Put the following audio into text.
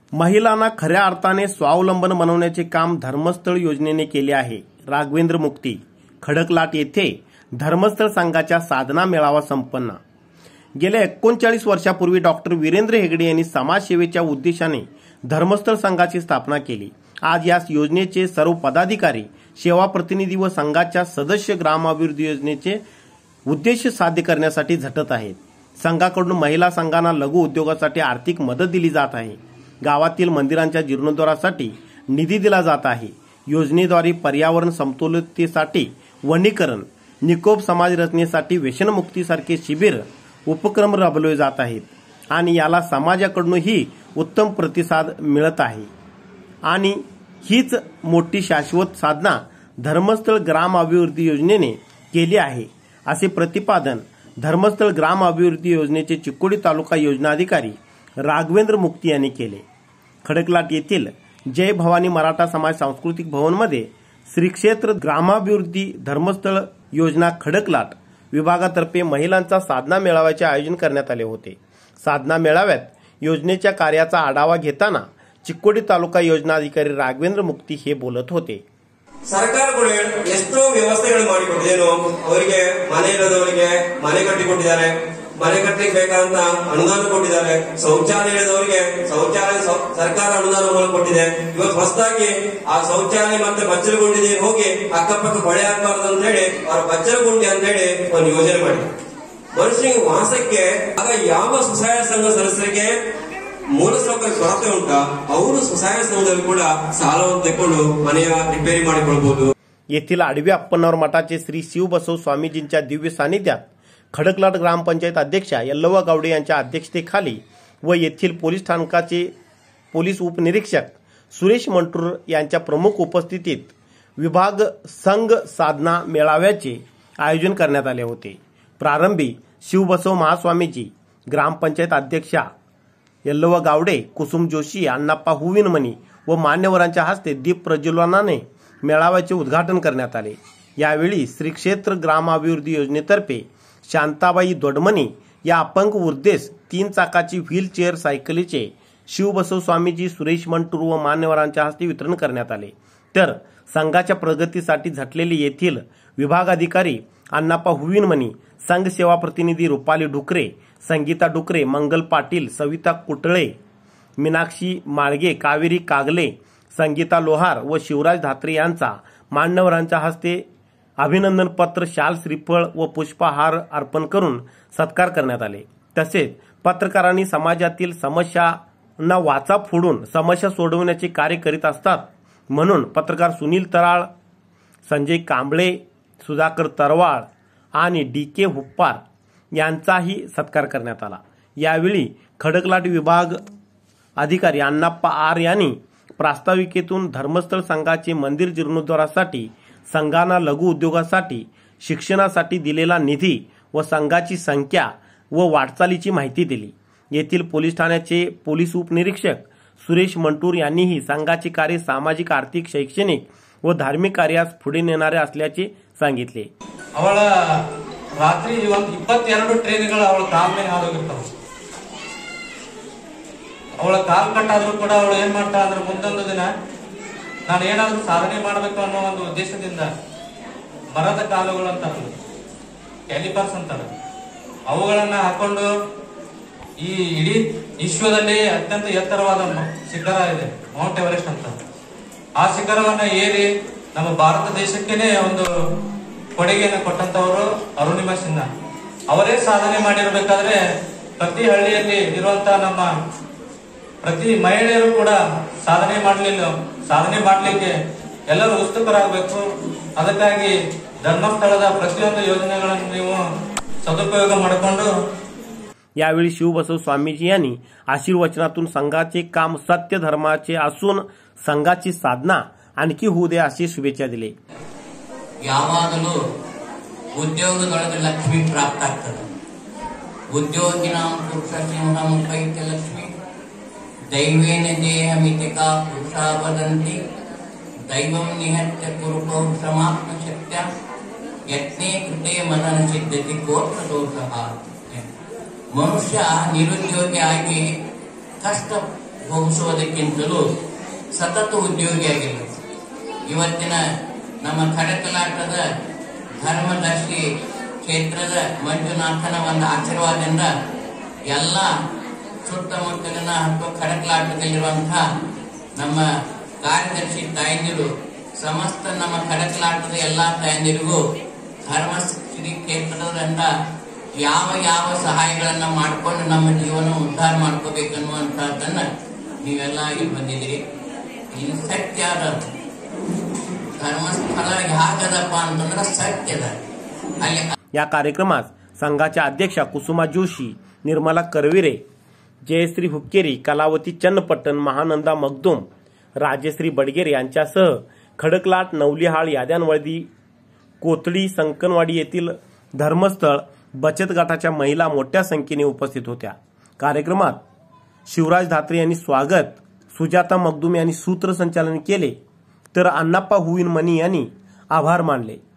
महिलांना खऱ्या अर्थाने स्वावलंबन बनवण्याचे काम धर्मस्थळ योजनेने केले आहे। राघवेंद्र मुक्ती खडकलाट येथे धर्मस्थळ संघाच्या साधना मेळावा संपन्न। गेल्या 39 वर्षापूर्वी डॉक्टर वीरेंद्र हेगडे यांनी समाजसेवेच्या उद्देशाने धर्मस्थळ संघाची स्थापना केली। आज या योजनेचे सर्व पदाधिकारी, सेवा प्रतिनिधी व संघाच्या सदस्य ग्रामाभिवृद्धी योजनेचे उद्देश साध्य करण्यासाठी झटत आहेत। संघाकडून महिला संघांना लघु उद्योगासाठी आर्थिक मदत दिली जात आहे। गावातील मंदिरांच्या जीर्णोद्धारासाठी निधी दिला जात आहे। योजनेद्वारे पर्यावरण समतोलतेसाठी वनीकरण, निकोप समाज रचनेसाठी व्यसनमुक्तीसारखे शिबिर उपक्रम राबवले जात आहेत आणि याला समाजाकडूनही उत्तम प्रतिसाद मिळत आहे आणि हीच मोठी शाश्वत साधना धर्मस्थळ ग्राम अभिवृद्धी योजनेने केली आहे, असे प्रतिपादन धर्मस्थळ ग्राम अभिवृद्धी योजनेचे चिकोडी तालुका योजना अधिकारी राघवेंद्र मुक्ती यांनी केले। खडकलाट येथील जय भवानी मराठा समाज सांस्कृतिक भवनमध्ये श्री क्षेत्र ग्रामाभिवृद्धी धर्मस्थळ योजना खडकलाट विभागातर्फे महिलांचा साधना मेळाव्याचे आयोजन करण्यात आले होते। साधना मेळाव्यात योजनेच्या कार्याचा आढावा घेताना चिक्कोडी तालुका योजना अधिकारी राघवेंद्र मुक्ती हे बोलत होते। ಸರ್ಕಾರಗಳು ಎಷ್ಟೋ ವ್ಯವಸ್ಥೆಗಳು ಮಾಡಿಕೊಟ್ಟಿದ್ದೇನೋ, ಅವರಿಗೆ ಮನೆ ಇಲ್ಲದವರಿಗೆ ಮನೆ ಕಟ್ಟಿಕೊಟ್ಟಿದ್ದಾರೆ, ಮನೆ ಕಟ್ಟಲಿಕ್ಕೆ ಬೇಕಾದಂತ ಅನುದಾನ ಕೊಟ್ಟಿದ್ದಾರೆ, ಶೌಚಾಲಯ ಇಲ್ಲದವರಿಗೆ ಶೌಚಾಲಯ ಸರ್ಕಾರ ಅನುದಾನಗಳು ಕೊಟ್ಟಿದೆ। ಇವತ್ತು ಹೊಸದಾಗಿ ಆ ಶೌಚಾಲಯ ಮತ್ತೆ ಬಚ್ಚಲ ಗುಂಡಿ ಹೋಗಿ ಅಕ್ಕಪಕ್ಕ ಕೊಳೆ ಹಾಕಬಾರದು ಅಂತ ಹೇಳಿ ಅವ್ರ ಬಚ್ಚಲ ಗುಂಡಿ ಅಂತ ಹೇಳಿ ಒಂದು ಯೋಜನೆ ಮಾಡಿದ್ರು ಮನುಷ್ಯನಿಗೆ ವಾಸಕ್ಕೆ। ಆಗ ಯಾವ ಸ್ವಸಹಾಯ ಸಂಘ ಸದಸ್ಯರಿಗೆ ಮೂಲಸೌಕರ್ಯ ಕೊರತೆ ಉಂಟಾ ಅವರು ಸ್ವಸಹಾಯ ಸಂಘದಲ್ಲಿ ಕೂಡ ಸಾಲವನ್ನು ತೆಗೆದುಕೊಂಡು ಮನೆಯ ರಿಪೇರಿ ಮಾಡಿಕೊಳ್ಳಬಹುದು। येथील आडवे अप्पनवर मठाचे श्री शिवबसव स्वामीजींच्या दिव्य सानिध्यात खडकलाट ग्रामपंचायत अध्यक्षा यल्लवा गावडे यांच्या अध्यक्षतेखाली व येथील पोलीस स्थानकाचे पोलीस उपनिरीक्षक सुरेश मंटूर यांच्या प्रमुख उपस्थितीत विभाग संघ साधना मेळाव्याचे आयोजन करण्यात आले होते। प्रारंभी शिवबसव महास्वामीजी, ग्रामपंचायत अध्यक्षा यल्लवा गावडे, कुसुम जोशी, अण्णाप्पा हुविनमणी व मान्यवरांच्या हस्ते दीप प्रज्वलनाने मेळाव्याचे उद्घाटन करण्यात आले। यावेळी श्री क्षेत्र ग्रामाभिवृद्धी योजनेतर्फे शांताबाई दोडमणी या अपंग वृद्धेस 3 चाकाची व्हीलचेअर सायकलीचे शिवबसव स्वामीजी, सुरेश मंटूर व मान्यवरांच्या हस्ते वितरण करण्यात आले। तर संघाच्या प्रगतीसाठी झटलेले येथील विभागाधिकारी अण्णाप्पा हुविनमणी, संघ सेवा प्रतिनिधी रुपाली डुकरे, संगीता डुकरे, मंगल पाटील, सविता कुटळे, मीनाक्षी माळगे, कावेरी कागले, संगीता लोहार व शिवराज धात्रे यांचा मान्यवरांच्या हस्ते अभिनंदन पत्र, शाल, श्रीफळ व पुष्पहार अर्पण करून सत्कार करण्यात आले। तसेच पत्रकारांनी समाजातील समस्यांना वाचा फोडून समस्या सोडवण्याचे कार्य करीत असतात म्हणून पत्रकार सुनील तराळ, संजय कांबळे, सुधाकर तरवाळ आणि DK हुप्पार यांचाही सत्कार करण्यात आला। यावेळी खडकलाट विभाग अधिकारी अण्णाप्पा आर यांनी प्रास्ताविकेतून धर्मस्थळ संघाचे मंदिर जीर्णोद्धारासाठी, संघांना लघु उद्योगासाठी, शिक्षणासाठी दिलेला निधी व संघाची संख्या व वाटचालीची माहिती दिली। येथील पोलीस ठाण्याचे पोलीस उपनिरीक्षक सुरेश मंटूर यांनीही संघाचे कार्य सामाजिक, आर्थिक, शैक्षणिक व धार्मिक कार्यास पुढे नेणारे असल्याचे सांगितले। ಅವಳ ರಾತ್ರಿ 22 ಟ್ರೈನ್ಗಳು ಅವಳ ಕಾಲ್ ಮೇಲೆ ಹಾದೋಗಿರ್ತಾವ। ಅವಳ ಕಾಲ್ ಕಟ್ಟಾದ್ರೂ ಕೂಡ ಅವಳು ಏನ್ ಮಾಡ್ತಾಳ ಅಂದ್ರೆ ಮುಂದೊಂದು ದಿನ ನಾನು ಏನಾದ್ರೂ ಸಾಧನೆ ಮಾಡಬೇಕು ಅನ್ನೋ ಒಂದು ಉದ್ದೇಶದಿಂದ ಮರದ ಕಾಲುಗಳು ಅಂತಾರಲ್ಲ, ಕ್ಯಾಲಿಪರ್ಸ್ ಅಂತಾರೆ, ಅವುಗಳನ್ನ ಹಾಕೊಂಡು ಈ ಇಡೀ ವಿಶ್ವದಲ್ಲಿ ಅತ್ಯಂತ ಎತ್ತರವಾದ ಶಿಖರ ಇದೆ ಮೌಂಟ್ ಎವರೆಸ್ಟ್ ಅಂತ, ಆ ಶಿಖರವನ್ನ ಏರಿ ನಮ್ಮ ಭಾರತ ದೇಶಕ್ಕೇನೆ ಒಂದು ಕೊಡುಗೆಯನ್ನು ಕೊಟ್ಟಂತವರು ಅರುಣಿಮಾ ಸಿನ್ಹಾ ಅವರೇ ಸಾಧನೆ ಮಾಡಿರಬೇಕಾದ್ರೆ ಪ್ರತಿ ಹಳ್ಳಿಯಲ್ಲಿ ಇರುವಂತಹ ನಮ್ಮ ಪ್ರತಿ ಮಹಿಳೆಯರು ಕೂಡ ಸಾಧನೆ ಮಾಡಲಿಕ್ಕೆ ಎಲ್ಲರೂ ಉತ್ಸುಕರಾಗಬೇಕು। ಅದಕ್ಕಾಗಿ ಧರ್ಮಸ್ಥಳದ ಪ್ರತಿಯೊಂದು ಯೋಜನೆಗಳನ್ನು ನೀವು सदुपयोग ಮಾಡಿಕೊಂಡು। यावेळी शिवबसव स्वामीजी यांनी आशीर्वचनातून संघाचे काम सत्य धर्माचे असून संघाची साधना आणखी होऊ दे अशी शुभेच्छा दिली। ಯಾವಾಗಲೂ ಉದ್ಯೋಗದೊಳಗೆ ಲಕ್ಷ್ಮಿ ಪ್ರಾಪ್ತ ಆಗ್ತದೆ। ಉದ್ಯೋಗಿನಾಂ ಪುರುಷಸಿಂಹಂ ಕೈತ್ಯ ಲಕ್ಷ್ಮಿ ದೈವೇನ ದೇಹಮಿತಿಕಾ ಪುರುಷಾ ವದಂತಿ ದೈವಂ ನಿಹತ್ಯ ಕುರು ಪೌರುಷಮಾತ್ಮ ಶಕ್ತ್ಯ ಯತ್ನೇ ಕೃತೆ ಮನನ ಸಿದ್ಧತಿ ಗೋತ್ರ ದೋಷಃ। ಮನುಷ್ಯ ನಿರುದ್ಯೋಗಿ ಆಗಿ ಕಷ್ಟ ಹೋಗಿಸುವುದಕ್ಕಿಂತಲೂ ಸತತ ಉದ್ಯೋಗಿಯಾಗಿಲ್ಲ. ಇವತ್ತಿನ ನಮ್ಮ ಖಡಕಲಾಟದ ಧರ್ಮದರ್ಶಿ ಕ್ಷೇತ್ರದ ಮಂಜುನಾಥನ ಒಂದು ಆಶೀರ್ವಾದದಿಂದ ಎಲ್ಲ ಸುತ್ತಮುತ್ತಲಿನ ಅಥವಾ ಖಡಕಲಾಟದಲ್ಲಿರುವಂತಹ ನಮ್ಮ ಕಾರ್ಯದರ್ಶಿ ತಾಯಂದಿರು, ಸಮಸ್ತ ನಮ್ಮ ಖಡಕಲಾಟದ ಎಲ್ಲಾ ತಾಯಂದಿರಿಗೂ ಧರ್ಮಶ್ರೀ ಕ್ಷೇತ್ರದಿಂದ ಯಾವ ಯಾವ ಸಹಾಯಗಳನ್ನ ಮಾಡಿಕೊಂಡು ನಮ್ಮ ಜೀವನ ಉದ್ಧಾರ ಮಾಡ್ಕೋಬೇಕನ್ನುವಂತಹದ್ದನ್ನ ನೀವೆಲ್ಲ ಇಲ್ಲಿ ಬಂದಿದ್ದೀರಿ. ಇದು ಸತ್ಯ ಅದ. धर्मस्थळ ह्यागदप्प ಅಂತಂದ್ರೆ ಸತ್ಯದ. ಅಲ್ಲಿ या कार्यक्रमात संघाच्या अध्यक्षा कुसुमा जोशी, निर्मला करविरे, जयश्री हुक्केरी, कलावती चन्नपट्टण, महानंदा मगदूम, राजश्री बडगेरे यांच्यासह खडकलाट, नवलिहाळ, याद्यांवळदी, कोथळी, संकनवाडी येथील धर्मस्थळ बचत गटाच्या महिला मोठ्या संख्येने उपस्थित होत्या. कार्यक्रमात शिवराज धात्रे यांनी स्वागत, सुजाता मगदूम यांनी सूत्रसंचालन केले, तर अण्णाप्पा हुईन मनी यांनी आभार मानले.